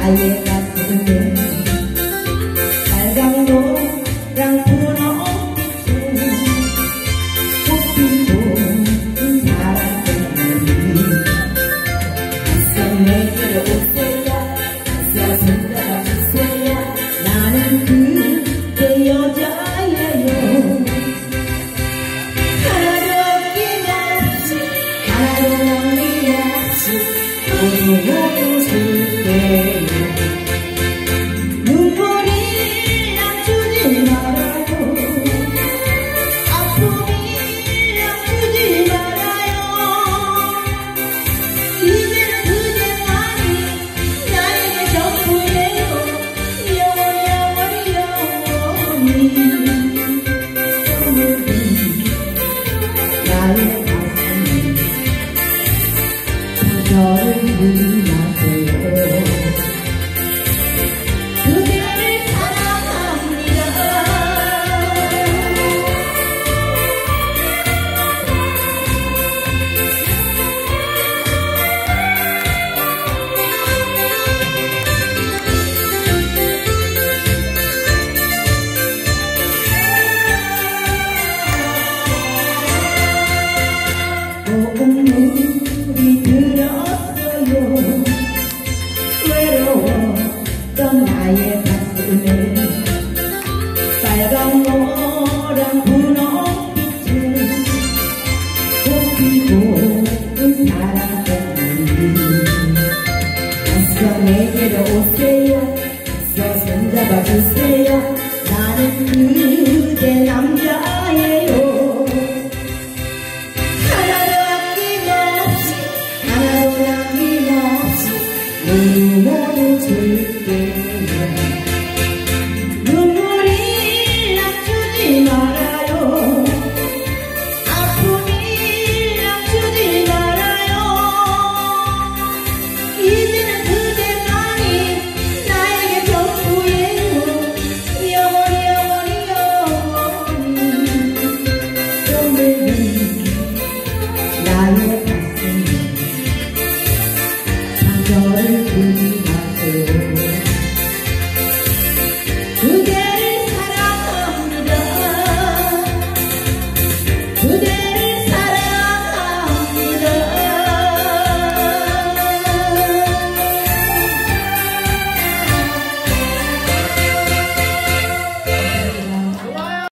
나의 가슴에 빨간 노랑 분홍빛을 꽃피고 사랑했니 낯선 내게로 오세요 낯선 손잡아 주세요 나는 그대 여자예요 하나도 남김없이 모두 줄게요 눈물이 남주지 말아요 아픔이 남주지 말아요 이제는 그대만이 나에게 전부예요 영원히 나의 너를 부르나세요 그대를 사랑합니다 고운물이 들었어요 외로웠던 나의 가슴에 빨간 노란 분홍빛을 꽃피고 사랑했니 낯선 내게로 오세요 낯선 손잡아 주세요 나는 그대 남자예요 모두 줄게요 눈물이 남주지 말아요 아픔이 남주지 말아요 이제는 그대만이 나에게 전부예요 영원히 영원히 나의 가슴에 너를 부르